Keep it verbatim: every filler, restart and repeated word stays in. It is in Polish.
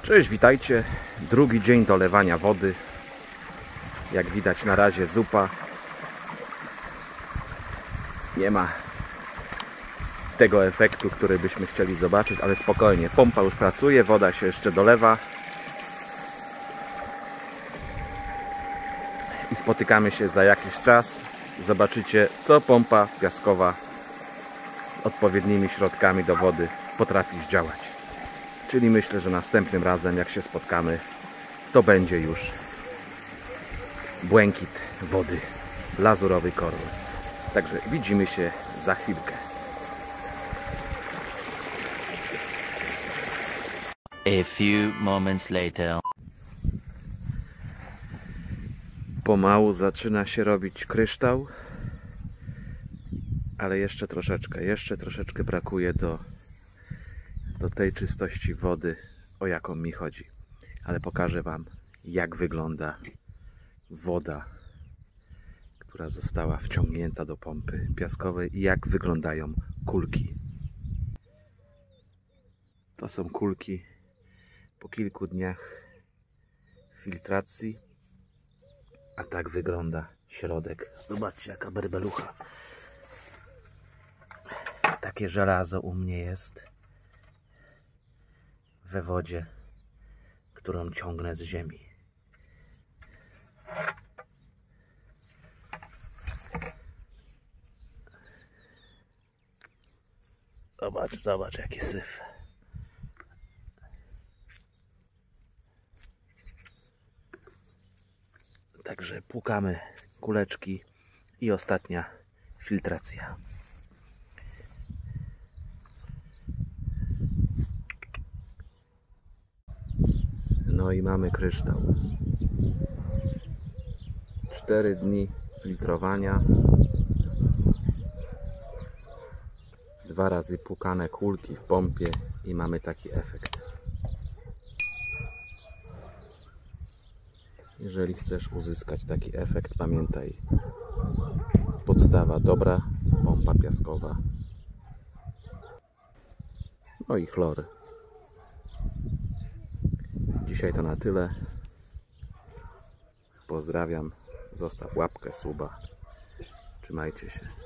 Cześć, witajcie. Drugi dzień dolewania wody. Jak widać, na razie zupa. Nie ma tego efektu, który byśmy chcieli zobaczyć, ale spokojnie. Pompa już pracuje, woda się jeszcze dolewa. I spotykamy się za jakiś czas. Zobaczycie, co pompa piaskowa z odpowiednimi środkami do wody potrafi zdziałać. Czyli myślę, że następnym razem, jak się spotkamy, to będzie już błękit wody, lazurowy korol. Także widzimy się za chwilkę. A few moments later. Pomału zaczyna się robić kryształ, ale jeszcze troszeczkę, jeszcze troszeczkę brakuje do, do tej czystości wody, o jaką mi chodzi. Ale pokażę Wam, jak wygląda woda, która została wciągnięta do pompy piaskowej i jak wyglądają kulki. To są kulki po kilku dniach filtracji, a tak wygląda środek. Zobaczcie, jaka berbelucha. Takie żelazo u mnie jest we wodzie, którą ciągnę z ziemi. Zobacz, zobacz, jaki syf. Także płukamy kuleczki i ostatnia filtracja. No i mamy kryształ. Cztery dni filtrowania. Dwa razy płukane kulki w pompie i mamy taki efekt. Jeżeli chcesz uzyskać taki efekt, pamiętaj: podstawa dobra, pompa piaskowa, no i chlor. Dzisiaj to na tyle. Pozdrawiam. Zostaw łapkę, suba. Trzymajcie się.